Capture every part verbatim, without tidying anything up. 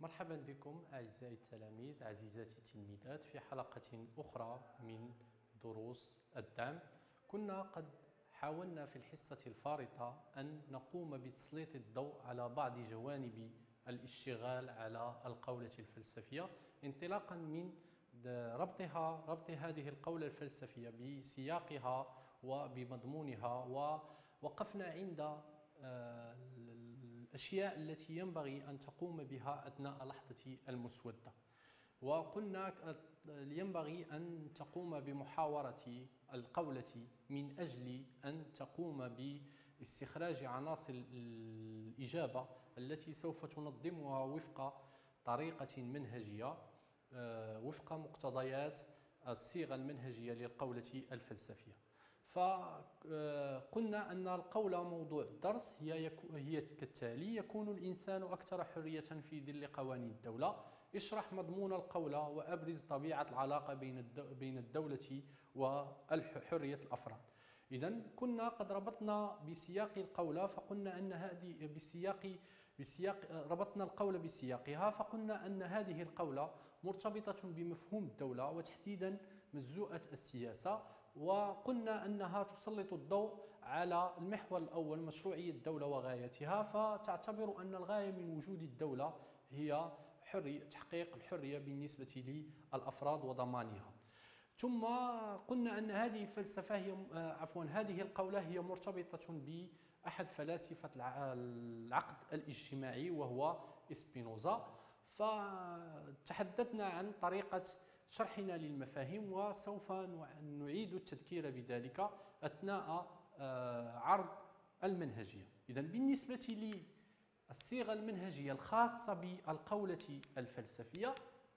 مرحبا بكم أعزائي التلاميذ عزيزاتي التلميذات في حلقة أخرى من دروس الدعم. كنا قد حاولنا في الحصة الفارطة أن نقوم بتسليط الضوء على بعض جوانب الاشتغال على القولة الفلسفية انطلاقا من ربطها ربط هذه القولة الفلسفية بسياقها وبمضمونها، ووقفنا عند الأشياء التي ينبغي أن تقوم بها أثناء لحظة المسودة، وقلنا ينبغي أن تقوم بمحاورة القولة من أجل أن تقوم باستخراج عناصر الإجابة التي سوف تنظمها وفق طريقة منهجية وفق مقتضيات الصيغة المنهجية للقولة الفلسفية. فقلنا أن القولة موضوع الدرس هي هي كالتالي: يكون الإنسان أكثر حرية في ظل قوانين الدولة. اشرح مضمون القولة وأبرز طبيعة العلاقة بين الدولة وحرية الأفراد. إذن كنا قد ربطنا بسياق القولة، فقلنا أن هذه بسياق بسياق ربطنا القولة بسياقها، فقلنا أن هذه القولة مرتبطة بمفهوم الدولة وتحديدا مجزوءة السياسة، وقلنا أنها تسلط الضوء على المحور الأول مشروعية الدولة وغايتها، فتعتبر أن الغاية من وجود الدولة هي حرية تحقيق الحرية بالنسبة للأفراد وضمانها. ثم قلنا أن هذه الفلسفة هي عفوا هذه القولة هي مرتبطة بأحد فلاسفة العقد الاجتماعي وهو إسبينوزا. فتحدثنا عن طريقة شرحنا للمفاهيم، وسوف نعيد التذكير بذلك أثناء عرض المنهجية. إذن بالنسبة للصيغة المنهجية الخاصة بالقولة الفلسفية،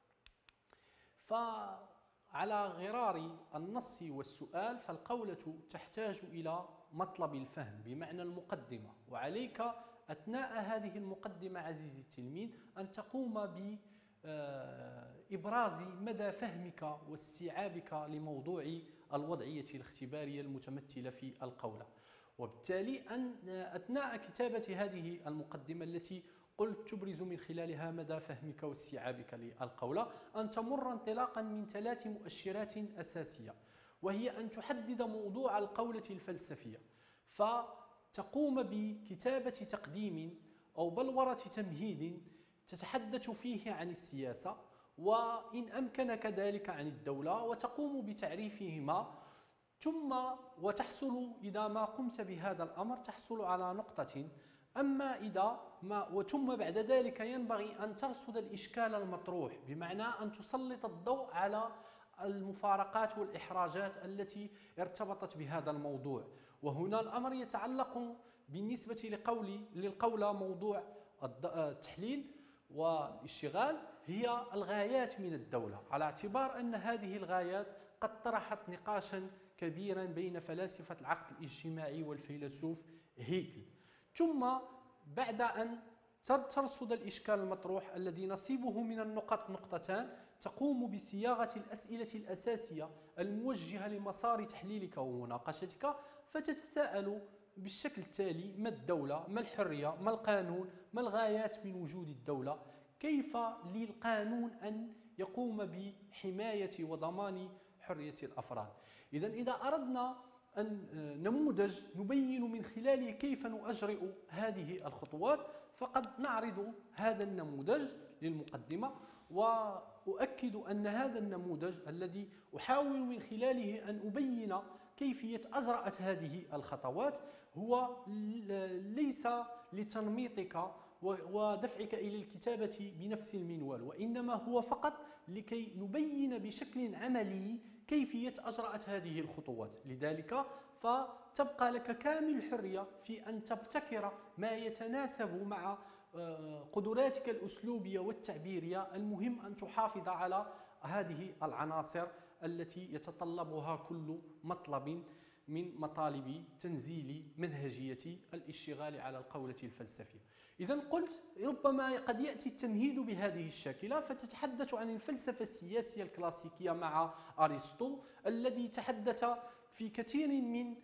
فعلى غرار النص والسؤال فالقولة تحتاج إلى مطلب الفهم بمعنى المقدمة، وعليك أثناء هذه المقدمة عزيزي التلميذ أن تقوم ب إبراز مدى فهمك واستيعابك لموضوع الوضعية الاختبارية المتمثلة في القولة. وبالتالي أن أثناء كتابة هذه المقدمة التي قلت تبرز من خلالها مدى فهمك واستيعابك للقولة، أن تمر انطلاقا من ثلاث مؤشرات أساسية، وهي أن تحدد موضوع القولة الفلسفية، فتقوم بكتابة تقديم أو بلورة تمهيد تتحدث فيه عن السياسة، وإن أمكن كذلك عن الدولة، وتقوم بتعريفهما. ثم وتحصل إذا ما قمت بهذا الأمر تحصل على نقطة. أما إذا ما وثم بعد ذلك ينبغي أن ترصد الإشكال المطروح، بمعنى أن تسلط الضوء على المفارقات والإحراجات التي ارتبطت بهذا الموضوع. وهنا الأمر يتعلق بالنسبة لقولي للقولة موضوع التحليل والاشتغال هي الغايات من الدولة، على اعتبار أن هذه الغايات قد طرحت نقاشا كبيرا بين فلاسفة العقد الاجتماعي والفيلسوف هيجل. ثم بعد أن ترصد الإشكال المطروح الذي نصيبه من النقط نقطتان، تقوم بصياغة الأسئلة الأساسية الموجهة لمسار تحليلك ومناقشتك، فتتساءل بالشكل التالي: ما الدولة؟ ما الحرية؟ ما القانون؟ ما الغايات من وجود الدولة؟ كيف للقانون أن يقوم بحماية وضمان حرية الأفراد؟ إذن إذا أردنا أن نموذج نبين من خلاله كيف نؤجرئ هذه الخطوات، فقد نعرض هذا النموذج للمقدمة، وأؤكد أن هذا النموذج الذي أحاول من خلاله أن أبين كيفية أجرأت هذه الخطوات هو ليس لتنميطك ودفعك إلى الكتابة بنفس المنوال، وإنما هو فقط لكي نبين بشكل عملي كيفية أجرأت هذه الخطوات. لذلك فتبقى لك كامل الحرية في أن تبتكر ما يتناسب مع قدراتك الأسلوبية والتعبيرية. المهم أن تحافظ على هذه العناصر التي يتطلبها كل مطلب من مطالب تنزيل منهجية الاشتغال على القولة الفلسفية. إذن قلت ربما قد يأتي التمهيد بهذه الشاكلة، فتتحدث عن الفلسفة السياسية الكلاسيكية مع أرسطو الذي تحدث في كثير من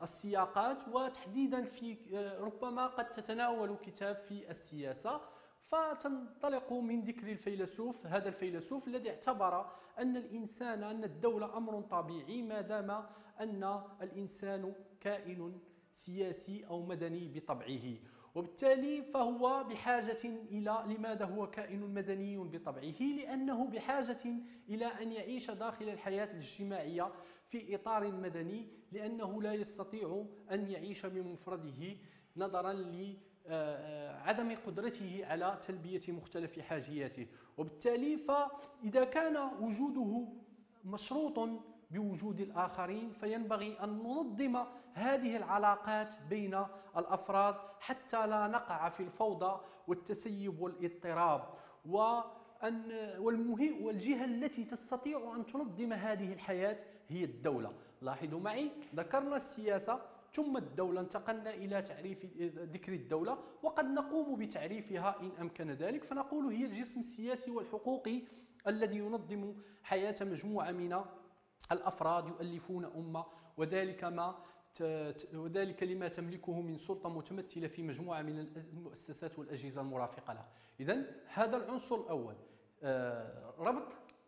السياقات، وتحديدا في ربما قد تتناول كتاب في السياسة، فتنطلق من ذكر الفيلسوف، هذا الفيلسوف الذي اعتبر أن الإنسان أن الدولة أمر طبيعي ما دام أن الإنسان كائن سياسي أو مدني بطبعه، وبالتالي فهو بحاجة إلى، لماذا هو كائن مدني بطبعه؟ لأنه بحاجة إلى أن يعيش داخل الحياة الاجتماعية في إطار مدني، لأنه لا يستطيع أن يعيش بمفرده نظرا لعدم قدرته على تلبية مختلف حاجياته. وبالتالي فإذا كان وجوده مشروط بوجود الآخرين فينبغي أن ننظم هذه العلاقات بين الأفراد حتى لا نقع في الفوضى والتسيب والاضطراب. وأن والمهم والجهة التي تستطيع أن تنظم هذه الحياة هي الدولة. لاحظوا معي، ذكرنا السياسة ثم الدولة، انتقلنا إلى تعريف ذكر الدولة، وقد نقوم بتعريفها إن أمكن ذلك، فنقول هي الجسم السياسي والحقوقي الذي ينظم حياة مجموعة من الأفراد يؤلفون أمة، وذلك ما وذلك لما تملكه من سلطة متمثلة في مجموعة من المؤسسات والأجهزة المرافقة لها. إذن هذا العنصر الأول، ربط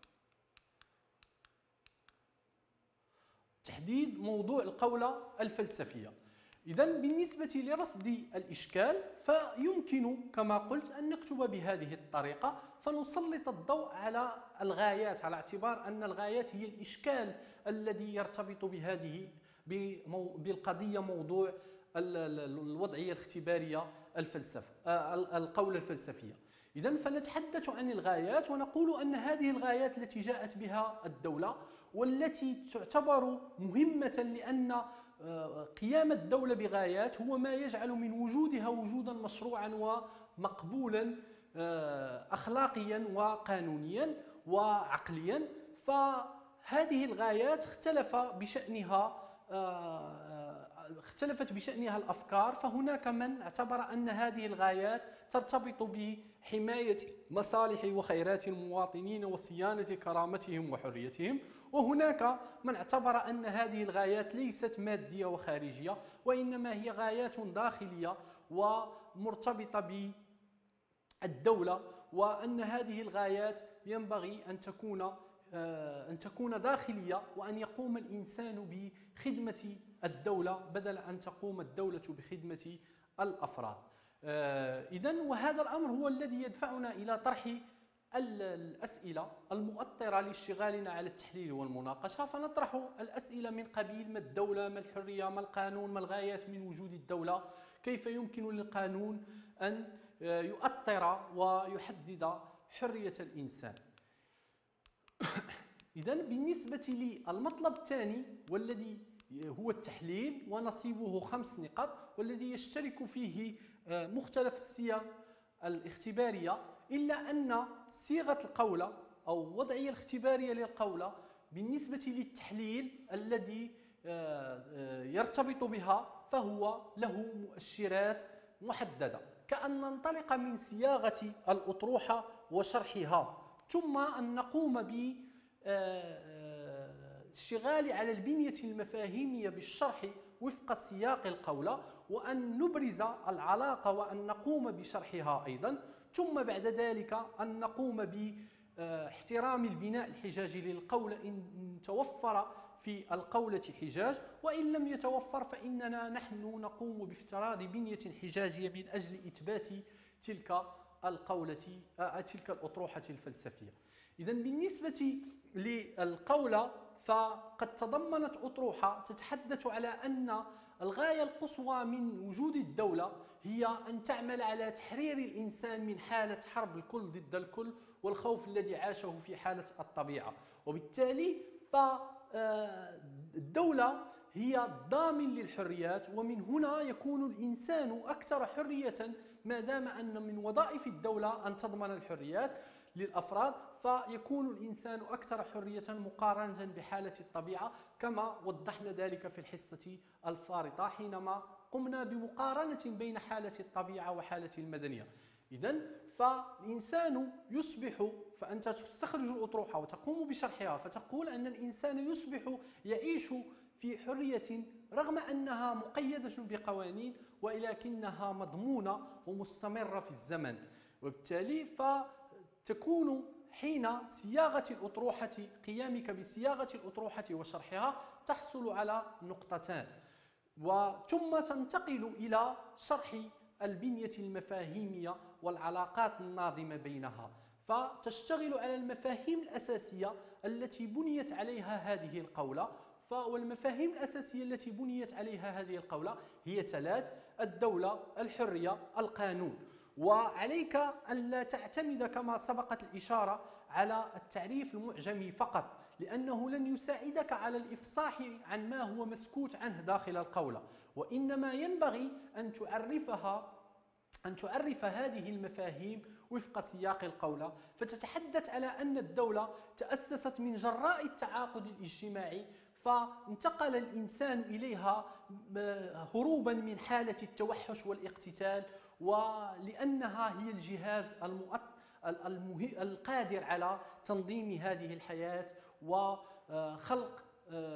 تحديد موضوع القولة الفلسفية. إذن بالنسبة لرصد الإشكال فيمكن كما قلت أن نكتب بهذه الطريقة، فنسلط الضوء على الغايات، على اعتبار أن الغايات هي الإشكال الذي يرتبط بهذه بالقضية موضوع الوضعية الاختبارية الفلسفة، القولة الفلسفية. إذن فنتحدث عن الغايات ونقول أن هذه الغايات التي جاءت بها الدولة والتي تعتبر مهمة، لأن قيام الدولة بغايات هو ما يجعل من وجودها وجودا مشروعا ومقبولا أخلاقيا وقانونيا وعقليا. فهذه الغايات اختلف بشأنها اختلفت بشأنها الأفكار، فهناك من اعتبر أن هذه الغايات ترتبط بحماية مصالح وخيرات المواطنين وصيانة كرامتهم وحريتهم، وهناك من اعتبر أن هذه الغايات ليست مادية وخارجية، وإنما هي غايات داخلية ومرتبطة بالدولة، وأن هذه الغايات ينبغي أن تكون أن تكون داخلية، وأن يقوم الإنسان بخدمة الدولة بدل أن تقوم الدولة بخدمة الأفراد. إذن وهذا الأمر هو الذي يدفعنا إلى طرح الأسئلة المؤطرة لاشتغالنا على التحليل والمناقشة. فنطرح الأسئلة من قبيل: ما الدولة؟ ما الحرية؟ ما القانون؟ ما الغايات من وجود الدولة؟ كيف يمكن للقانون أن يؤطر ويحدد حرية الإنسان؟ إذن بالنسبة للمطلب الثاني والذي هو التحليل، ونصيبه خمس نقاط، والذي يشترك فيه مختلف الصيغ الاختبارية، إلا أن صيغة القولة أو وضعية الاختبارية للقولة بالنسبة للتحليل الذي يرتبط بها فهو له مؤشرات محددة، كأن ننطلق من صياغة الأطروحة وشرحها، ثم أن نقوم ب الاشتغال على البنية المفاهيمية بالشرح وفق سياق القولة، وأن نبرز العلاقة وأن نقوم بشرحها أيضا، ثم بعد ذلك أن نقوم باحترام البناء الحجاجي للقولة إن توفر في القولة حجاج، وإن لم يتوفر فإننا نحن نقوم بافتراض بنية حجاجية من أجل إثبات تلك القولة تلك الأطروحة الفلسفية. إذن بالنسبة للقولة فقد تضمنت أطروحة تتحدث على أن الغاية القصوى من وجود الدولة هي أن تعمل على تحرير الإنسان من حالة حرب الكل ضد الكل والخوف الذي عاشه في حالة الطبيعة، وبالتالي فالدولة هي ضامن للحريات، ومن هنا يكون الإنسان أكثر حرية ما دام أن من وظائف الدولة أن تضمن الحريات للأفراد، فيكون الإنسان أكثر حرية مقارنة بحالة الطبيعة، كما وضحنا ذلك في الحصة الفارطة حينما قمنا بمقارنة بين حالة الطبيعة وحالة المدنية. إذن فالإنسان يصبح، فأنت تستخرج الأطروحة وتقوم بشرحها فتقول أن الإنسان يصبح يعيش في حرية رغم أنها مقيدة بقوانين، ولكنها مضمونة ومستمرة في الزمن. وبالتالي فتكون حين صياغة الأطروحة، قيامك بصياغة الأطروحة وشرحها، تحصل على نقطتان، وثم تنتقل إلى شرح البنية المفاهيمية والعلاقات الناظمة بينها، فتشتغل على المفاهيم الأساسية التي بنيت عليها هذه القولة. والمفاهيم الأساسية التي بنيت عليها هذه القولة هي ثلاث: الدولة، الحرية، القانون. وعليك أن لا تعتمد كما سبقت الإشارة على التعريف المعجمي فقط، لأنه لن يساعدك على الإفصاح عن ما هو مسكوت عنه داخل القولة، وإنما ينبغي أن تعرفها أن تعرف هذه المفاهيم وفق سياق القولة، فتتحدث على أن الدولة تأسست من جراء التعاقد الاجتماعي، فانتقل الإنسان إليها هروبا من حالة التوحش والاقتتال، ولأنها هي الجهاز القادر على تنظيم هذه الحياة وخلق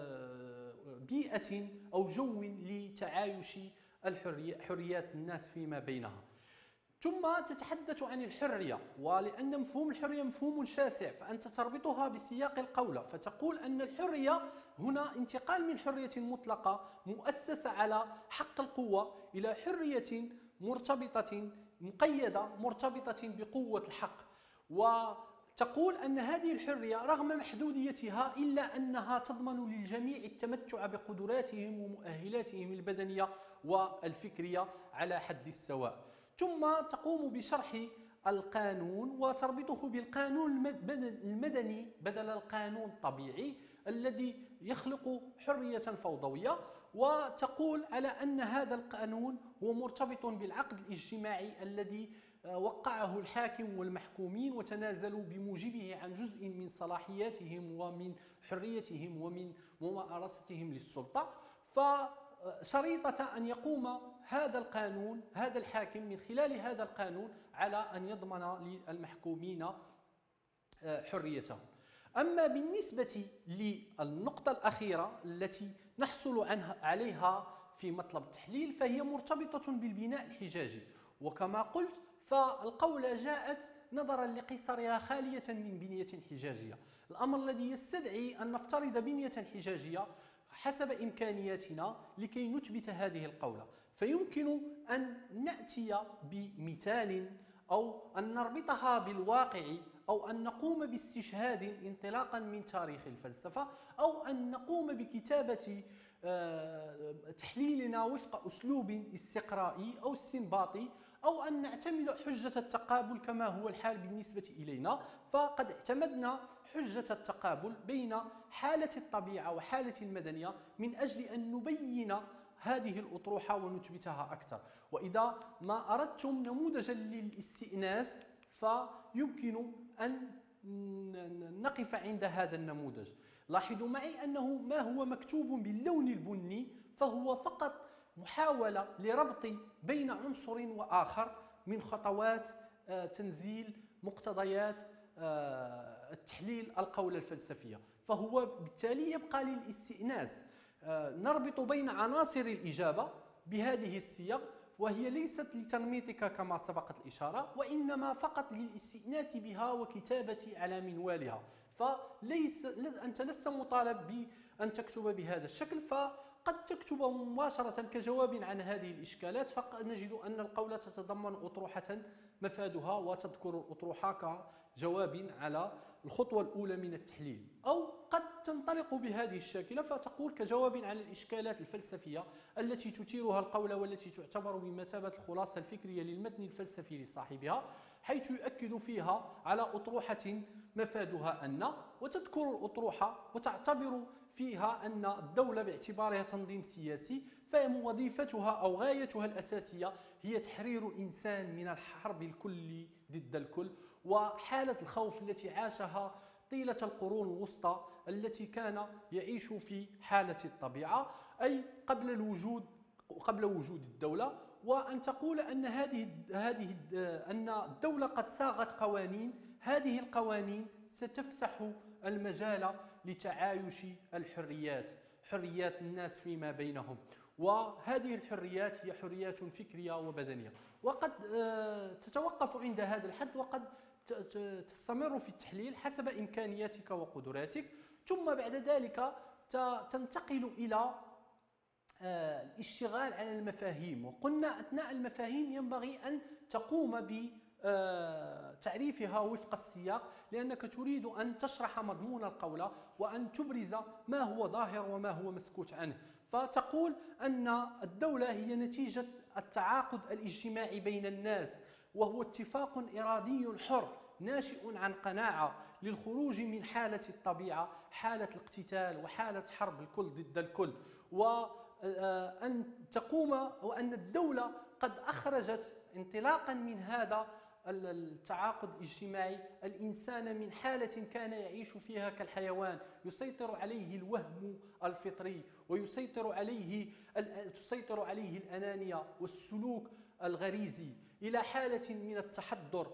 بيئة أو جو لتعايش حريات الناس فيما بينها. ثم تتحدث عن الحرية، ولأن مفهوم الحرية مفهوم شاسع فأنت تربطها بسياق القولة، فتقول أن الحرية هنا انتقال من حرية مطلقة مؤسسة على حق القوة إلى حرية مرتبطة مقيدة مرتبطة بقوة الحق، وتقول أن هذه الحرية رغم محدوديتها إلا أنها تضمن للجميع التمتع بقدراتهم ومؤهلاتهم البدنية والفكرية على حد السواء. ثم تقوم بشرح القانون وتربطه بالقانون المدني بدل القانون الطبيعي الذي يخلق حرية فوضوية، وتقول على أن هذا القانون هو مرتبط بالعقد الاجتماعي الذي وقعه الحاكم والمحكومين وتنازلوا بموجبه عن جزء من صلاحياتهم ومن حريتهم ومن ممارستهم للسلطة. فشريطة أن يقوم هذا القانون هذا الحاكم من خلال هذا القانون على أن يضمن للمحكومين حريتهم. أما بالنسبة للنقطة الأخيرة التي نحصل عنها عليها في مطلب التحليل، فهي مرتبطة بالبناء الحجاجي، وكما قلت فالقولة جاءت نظرا لقصرها خالية من بنية حجاجية، الأمر الذي يستدعي أن نفترض بنية حجاجية حسب إمكانياتنا لكي نثبت هذه القولة. فيمكن أن نأتي بمثال أو أن نربطها بالواقع أو أن نقوم باستشهاد انطلاقا من تاريخ الفلسفة أو أن نقوم بكتابة تحليلنا وفق أسلوب استقرائي أو استنباطي أو أن نعتمد حجة التقابل كما هو الحال بالنسبة إلينا. فقد اعتمدنا حجة التقابل بين حالة الطبيعة وحالة المدنية من أجل أن نبين هذه الأطروحة ونثبتها أكثر. وإذا ما أردتم نموذجا للاستئناس فيمكن أن نقف عند هذا النموذج. لاحظوا معي أنه ما هو مكتوب باللون البني فهو فقط محاولة لربط بين عنصر وآخر من خطوات تنزيل مقتضيات التحليل القولة الفلسفية، فهو بالتالي يبقى للاستئناس نربط بين عناصر الإجابة بهذه الصيغ، وهي ليست لتنميطك كما سبقت الإشارة وإنما فقط للاستئناس بها وكتابة على منوالها. فليس أنت لست مطالب بأن تكتب بهذا الشكل، فقد تكتب مباشرة كجواب عن هذه الإشكالات، فقد نجد أن القولة تتضمن أطروحة مفادها وتذكر الأطروحة كجواب على الخطوة الأولى من التحليل، أو قد تنطلق بهذه الشاكلة فتقول كجواب على الإشكالات الفلسفية التي تثيرها القولة والتي تعتبر بمثابة الخلاصة الفكرية للمتن الفلسفي لصاحبها، حيث يؤكد فيها على أطروحة مفادها أن، وتذكر الأطروحة وتعتبر فيها أن الدولة باعتبارها تنظيم سياسي فوظيفتها أو غايتها الأساسية هي تحرير الإنسان من الحرب الكل ضد الكل وحالة الخوف التي عاشها طيلة القرون الوسطى التي كان يعيش في حالة الطبيعة، أي قبل الوجود قبل وجود الدولة. وأن تقول أن هذه هذه أن الدولة قد صاغت قوانين، هذه القوانين ستفسح المجال لتعايش الحريات، حريات الناس فيما بينهم. وهذه الحريات هي حريات فكرية وبدنية، وقد تتوقف عند هذا الحد وقد تستمر في التحليل حسب إمكانياتك وقدراتك، ثم بعد ذلك تنتقل إلى الاشتغال على المفاهيم. وقلنا أثناء المفاهيم ينبغي أن تقوم بتعريفها وفق السياق، لأنك تريد أن تشرح مضمون القولة وأن تبرز ما هو ظاهر وما هو مسكوت عنه. فتقول أن الدولة هي نتيجة التعاقد الاجتماعي بين الناس، وهو اتفاق إرادي حر ناشئ عن قناعة للخروج من حالة الطبيعة، حالة الاقتتال وحالة حرب الكل ضد الكل، وأن تقوم وأن الدولة قد أخرجت انطلاقا من هذا التعاقد الاجتماعي الإنسان من حالة كان يعيش فيها كالحيوان، يسيطر عليه الوهم الفطري ويسيطر عليه تسيطر عليه الأنانية والسلوك الغريزي، إلى حالة من التحضر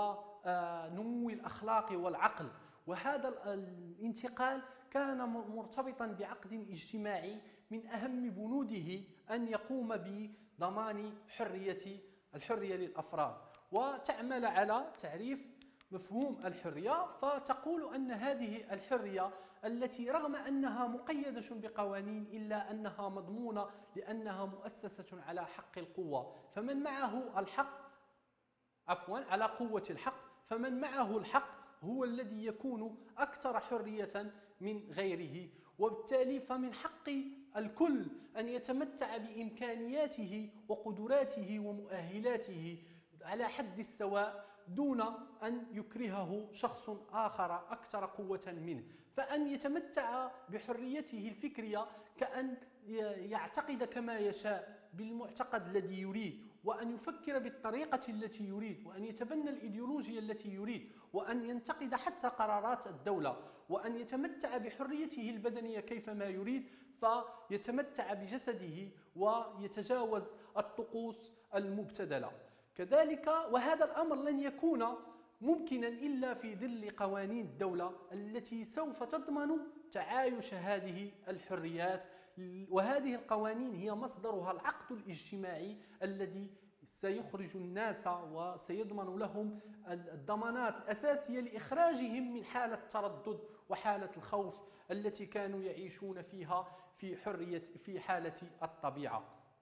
ونمو الأخلاق والعقل. وهذا الانتقال كان مرتبطا بعقد اجتماعي من أهم بنوده أن يقوم بضمان حرية الحرية للأفراد، وتعمل على تعريف مفهوم الحرية. فتقول أن هذه الحرية التي رغم أنها مقيدة بقوانين إلا أنها مضمونة لأنها مؤسسة على حق القوة، فمن معه الحق عفوا على قوة الحق، فمن معه الحق هو الذي يكون أكثر حرية من غيره، وبالتالي فمن حق الكل أن يتمتع بإمكانياته وقدراته ومؤهلاته على حد السواء دون أن يكرهه شخص آخر أكثر قوة منه، فأن يتمتع بحريته الفكرية كأن يعتقد كما يشاء بالمعتقد الذي يريد، وأن يفكر بالطريقة التي يريد، وأن يتبنى الإيديولوجيا التي يريد، وأن ينتقد حتى قرارات الدولة، وأن يتمتع بحريته البدنية كيفما يريد، فيتمتع بجسده ويتجاوز الطقوس المبتذلة. كذلك وهذا الأمر لن يكون ممكنا إلا في ظل قوانين الدولة التي سوف تضمن تعايش هذه الحريات، وهذه القوانين هي مصدرها العقد الاجتماعي الذي سيخرج الناس وسيضمن لهم الضمانات الأساسية لإخراجهم من حالة التردد وحالة الخوف التي كانوا يعيشون فيها في حرية في حالة الطبيعة.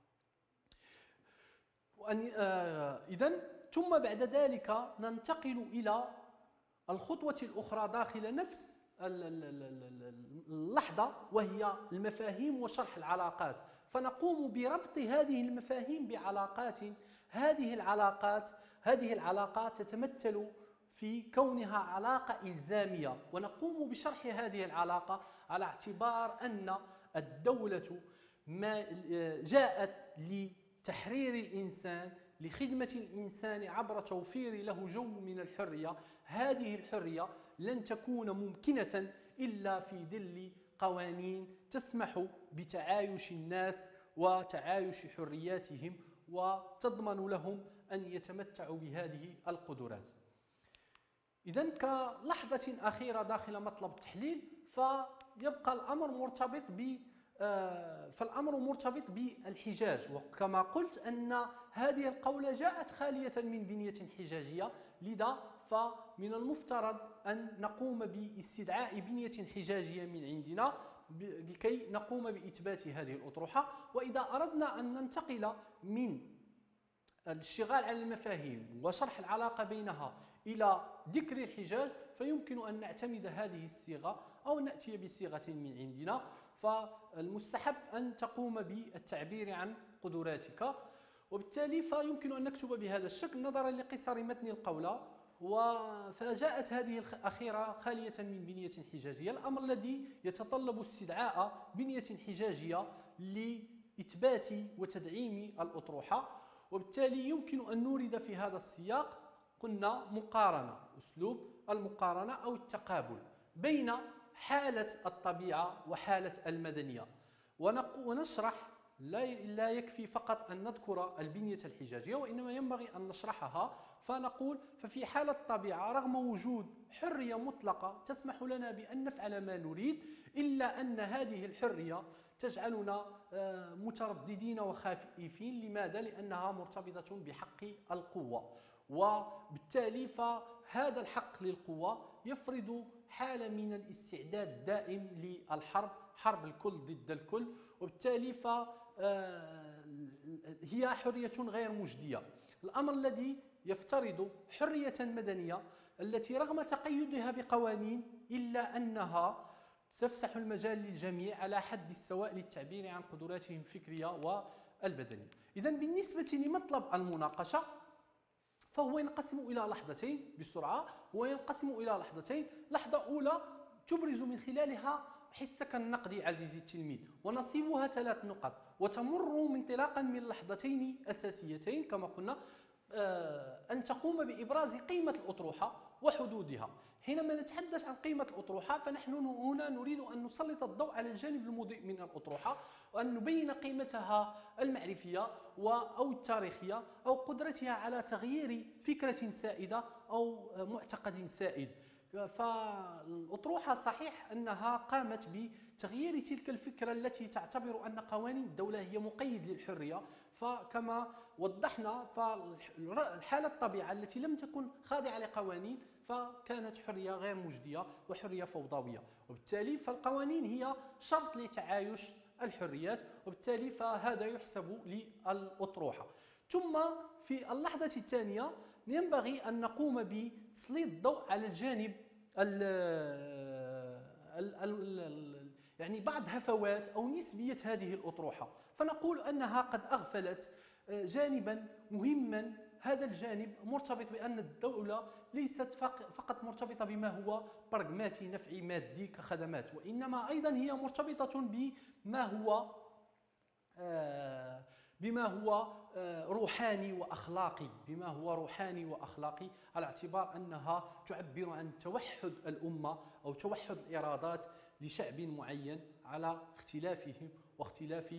إذن ثم بعد ذلك ننتقل إلى الخطوة الأخرى داخل نفس اللحظة، وهي المفاهيم وشرح العلاقات. فنقوم بربط هذه المفاهيم بعلاقات، هذه العلاقات هذه العلاقات تتمثل في كونها علاقة إلزامية، ونقوم بشرح هذه العلاقة على اعتبار أن الدولة ما جاءت لتحرير الإنسان، لخدمة الإنسان عبر توفير له جو من الحرية. هذه الحرية لن تكون ممكنة إلا في ظل قوانين تسمح بتعايش الناس وتعايش حرياتهم وتضمن لهم أن يتمتعوا بهذه القدرات. إذن كلحظة أخيرة داخل مطلب التحليل، فيبقى الأمر مرتبط ب فالأمر مرتبط بالحجاج، وكما قلت أن هذه القولة جاءت خالية من بنية حجاجية، لذا فمن المفترض أن نقوم باستدعاء بنية حجاجية من عندنا لكي نقوم بإثبات هذه الأطروحة. وإذا أردنا أن ننتقل من الاشتغال على المفاهيم وشرح العلاقة بينها إلى ذكر الحجاج، فيمكن أن نعتمد هذه الصيغة أو نأتي بصيغة من عندنا. فالمستحب أن تقوم بالتعبير عن قدراتك، وبالتالي فيمكن أن نكتب بهذا الشكل نظرا لقصر متن القولة. فجاءت هذه الأخيرة خالية من بنية حجاجية، الأمر الذي يتطلب استدعاء بنية حجاجية لإثبات وتدعيم الأطروحة، وبالتالي يمكن أن نورد في هذا السياق قلنا مقارنة، أسلوب المقارنة أو التقابل بين حالة الطبيعة وحالة المدنية، ونشرح لا يكفي فقط أن نذكر البنية الحجاجية، وإنما ينبغي أن نشرحها. فنقول ففي حالة الطبيعة رغم وجود حرية مطلقة تسمح لنا بأن نفعل ما نريد، إلا أن هذه الحرية تجعلنا مترددين وخائفين. لماذا؟ لأنها مرتبطة بحق القوة، وبالتالي فهذا الحق للقوة يفرض حالة من الاستعداد الدائم للحرب، حرب الكل ضد الكل، وبالتالي فهي حرية غير مجدية. الأمر الذي يفترض حرية مدنية التي رغم تقيدها بقوانين إلا أنها تفسح المجال للجميع على حد السواء للتعبير عن قدراتهم الفكرية والبدنية. إذن بالنسبة لمطلب المناقشة فهو ينقسم إلى لحظتين بسرعة، هو ينقسم إلى لحظتين. لحظة أولى تبرز من خلالها حسك النقدي عزيزي التلميذ، ونصيبها ثلاث نقط، وتمر انطلاقا من لحظتين أساسيتين كما قلنا، أن تقوم بإبراز قيمة الأطروحة وحدودها. حينما نتحدث عن قيمة الأطروحة فنحن هنا نريد أن نسلط الضوء على الجانب المضيء من الأطروحة، وأن نبين قيمتها المعرفية أو التاريخية أو قدرتها على تغيير فكرة سائدة أو معتقد سائد. فالأطروحة صحيح أنها قامت بتغيير تلك الفكرة التي تعتبر أن قوانين الدولة هي مقيد للحرية، فكما وضحنا فالحالة الطبيعة التي لم تكن خاضعة لقوانين فكانت حرية غير مجدية وحرية فوضوية، وبالتالي فالقوانين هي شرط لتعايش الحريات، وبالتالي فهذا يحسب للأطروحة. ثم في اللحظة الثانية ينبغي أن نقوم بتسليط الضوء على الجانب ال ال ال يعني بعض هفوات أو نسبية هذه الأطروحة، فنقول أنها قد أغفلت جانبا مهما. هذا الجانب مرتبط بأن الدولة ليست فقط مرتبطة بما هو براغماتي نفعي مادي كخدمات، وإنما أيضا هي مرتبطة بما هو بما هو روحاني وأخلاقي، بما هو روحاني وأخلاقي، على اعتبار أنها تعبر عن توحد الأمة أو توحد الإرادات لشعب معين على اختلافهم واختلاف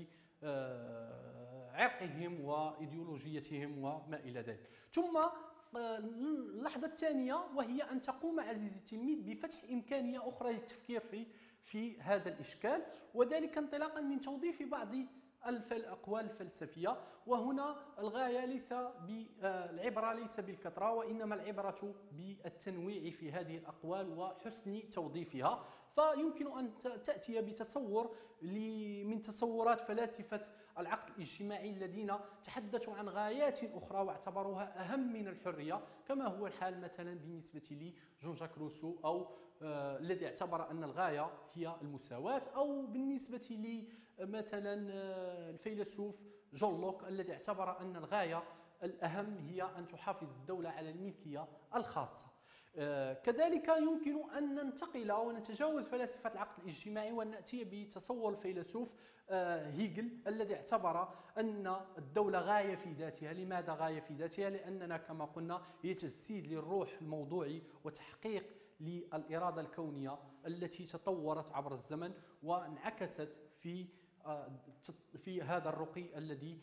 عرقهم وإيديولوجيتهم وما إلى ذلك. ثم اللحظة الثانية وهي أن تقوم عزيزي التلميذ بفتح إمكانية أخرى للتفكير في في هذا الإشكال، وذلك انطلاقا من توظيف بعض الأقوال الفلسفية. وهنا الغاية ليس بالعبرة ليس بالكثرة، وإنما العبرة بالتنويع في هذه الأقوال وحسن توظيفها. فيمكن أن تأتي بتصور من تصورات فلاسفة العقل الاجتماعي الذين تحدثوا عن غايات أخرى واعتبروها أهم من الحرية، كما هو الحال مثلا بالنسبة لي جون جاك روسو، أو آه الذي اعتبر أن الغاية هي المساواة، أو بالنسبة لي مثلا الفيلسوف جون لوك الذي اعتبر أن الغاية الأهم هي أن تحافظ الدولة على الملكية الخاصة. كذلك يمكن أن ننتقل ونتجاوز فلسفة العقل الاجتماعي ونأتي بتصور الفيلسوف هيجل الذي اعتبر أن الدولة غاية في ذاتها. لماذا غاية في ذاتها؟ لأننا كما قلنا هي تجسيد للروح الموضوعي وتحقيق للإرادة الكونية التي تطورت عبر الزمن وانعكست في في هذا الرقي الذي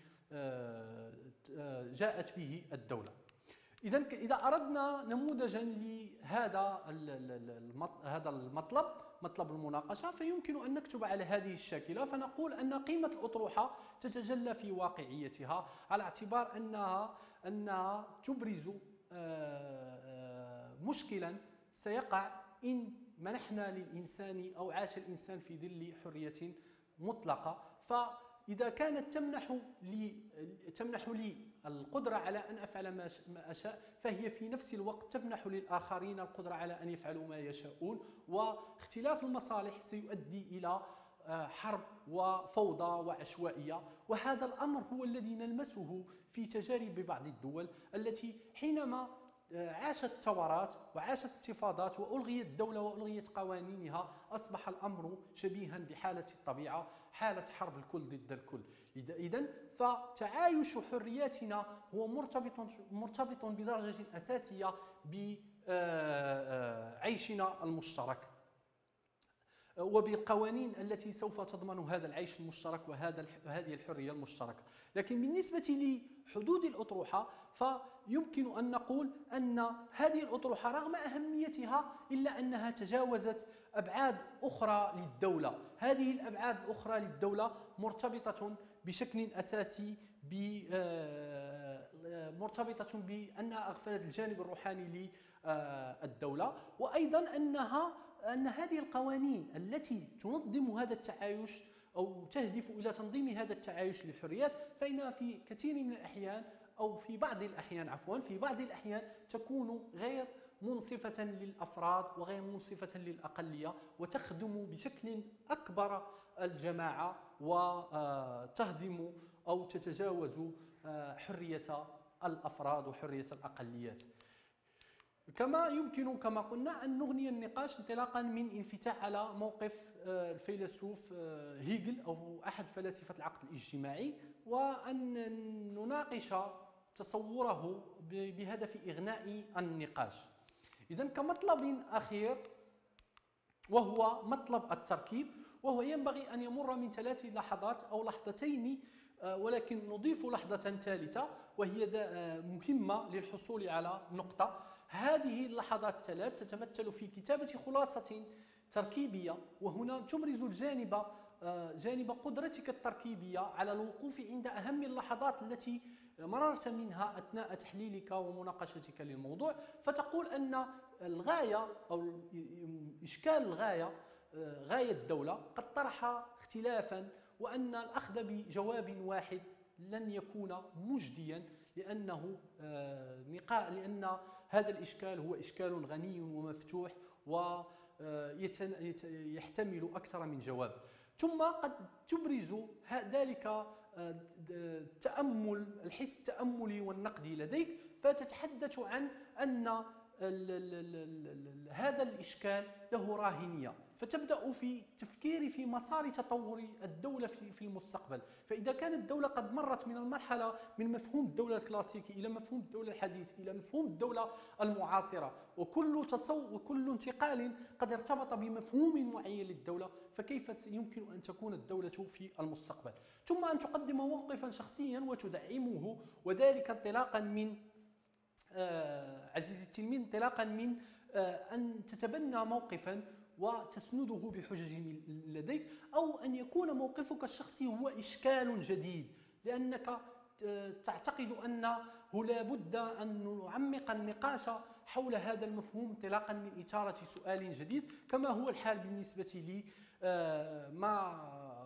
جاءت به الدولة. إذا إذا أردنا نموذجا لهذا هذا المطلب، مطلب المناقشة، فيمكن أن نكتب على هذه الشاكلة، فنقول أن قيمة الأطروحة تتجلى في واقعيتها على اعتبار أنها أنها تبرز مشكلا سيقع إن منحنا للإنسان أو عاش الإنسان في ظل حرية مطلقة. فإذا كانت تمنح لي تمنح لي القدرة على أن أفعل ما أشاء، فهي في نفس الوقت تمنح للآخرين القدرة على أن يفعلوا ما يشاءون، واختلاف المصالح سيؤدي إلى حرب وفوضى وعشوائية. وهذا الأمر هو الذي نلمسه في تجارب بعض الدول التي حينما عاشت ثورات وعاشت انتفاضات وألغيت الدولة وألغيت قوانينها أصبح الأمر شبيها بحالة الطبيعة، حالة حرب الكل ضد الكل. إذن فتعايش حرياتنا هو مرتبط مرتبط بدرجة أساسية بعيشنا المشترك. وبالقوانين التي سوف تضمن هذا العيش المشترك وهذا هذه الحرية المشتركة. لكن بالنسبة لحدود الأطروحة فيمكن أن نقول أن هذه الأطروحة رغم أهميتها إلا أنها تجاوزت أبعاد أخرى للدولة. هذه الأبعاد الأخرى للدولة مرتبطة بشكل أساسي مرتبطة بأنها أغفلت الجانب الروحاني للدولة، وأيضا أنها أن هذه القوانين التي تنظم هذا التعايش أو تهدف إلى تنظيم هذا التعايش للحريات فإنها في كثير من الأحيان أو في بعض الأحيان عفوا في بعض الأحيان تكون غير منصفة للأفراد وغير منصفة للأقلية، وتخدم بشكل أكبر الجماعة وتهدم أو تتجاوز حرية الأفراد وحرية الأقليات. كما يمكن كما قلنا أن نغني النقاش انطلاقا من انفتاح على موقف الفيلسوف هيجل أو أحد فلاسفة العقل الاجتماعي، وأن نناقش تصوره بهدف إغناء النقاش. إذن كمطلب أخير وهو مطلب التركيب، وهو ينبغي أن يمر من ثلاث لحظات أو لحظتين، ولكن نضيف لحظة ثالثة وهي مهمة للحصول على نقطة. هذه اللحظات الثلاث تتمثل في كتابة خلاصة تركيبية، وهنا تبرز الجانب جانب قدرتك التركيبية على الوقوف عند أهم اللحظات التي مررت منها أثناء تحليلك ومناقشتك للموضوع، فتقول أن الغاية أو إشكال الغاية غاية الدولة قد طرح اختلافا، وأن الأخذ بجواب واحد لن يكون مجديا، لأنه لأن هذا الإشكال هو إشكال غني ومفتوح ويحتمل أكثر من جواب. ثم قد تبرز ذلك التأمل الحس التأملي والنقدي لديك، فتتحدث عن أن هذا الإشكال له راهنية، فتبدأ في التفكير في مسار تطور الدولة في المستقبل. فإذا كانت الدولة قد مرت من المرحلة من مفهوم الدولة الكلاسيكي إلى مفهوم الدولة الحديث إلى مفهوم الدولة المعاصرة، وكل تصور وكل انتقال قد ارتبط بمفهوم معين للدولة، فكيف يمكن أن تكون الدولة في المستقبل؟ ثم أن تقدم موقفا شخصيا وتدعمه، وذلك انطلاقا من آه عزيزي التلميذ انطلاقا من آه أن تتبنى موقفا وتسنده بحجج لديك، أو أن يكون موقفك الشخصي هو إشكال جديد، لأنك تعتقد أنه لا بد أن نعمق النقاش حول هذا المفهوم انطلاقا من إثارة سؤال جديد، كما هو الحال بالنسبة لي آه ما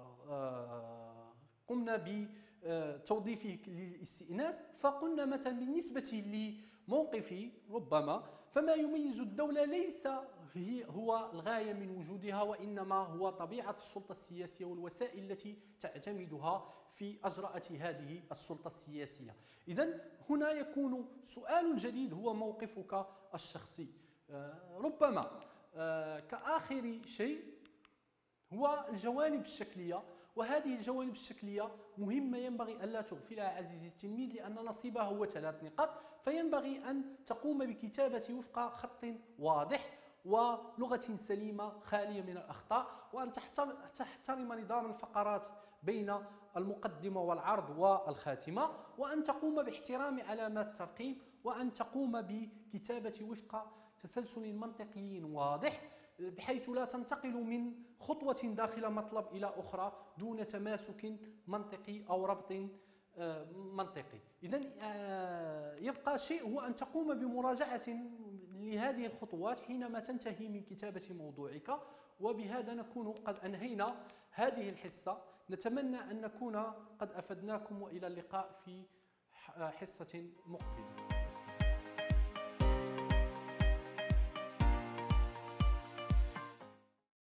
آه قمنا بتوظيفه للاستئناس. فقلنا مثلا بالنسبة لموقفي ربما فما يميز الدولة ليس هو الغاية من وجودها، وإنما هو طبيعة السلطة السياسية والوسائل التي تعتمدها في أجراء هذه السلطة السياسية. إذن هنا يكون سؤال جديد هو موقفك الشخصي. ربما كآخر شيء هو الجوانب الشكلية، وهذه الجوانب الشكلية مهمة ينبغي ألا تغفلها عزيزي التلميذ، لأن نصيبها هو ثلاث نقاط. فينبغي أن تقوم بكتابة وفق خط واضح ولغة سليمة خالية من الأخطاء، وأن تحترم نظام الفقرات بين المقدمة والعرض والخاتمة، وأن تقوم باحترام علامات الترقيم، وأن تقوم بكتابة وفق تسلسل منطقي واضح، بحيث لا تنتقل من خطوة داخل مطلب إلى أخرى دون تماسك منطقي أو ربط منطقي. إذن يبقى شيء هو أن تقوم بمراجعة لهذه الخطوات حينما تنتهي من كتابة موضوعك. وبهذا نكون قد أنهينا هذه الحصة. نتمنى أن نكون قد أفدناكم، وإلى اللقاء في حصة مقبلة.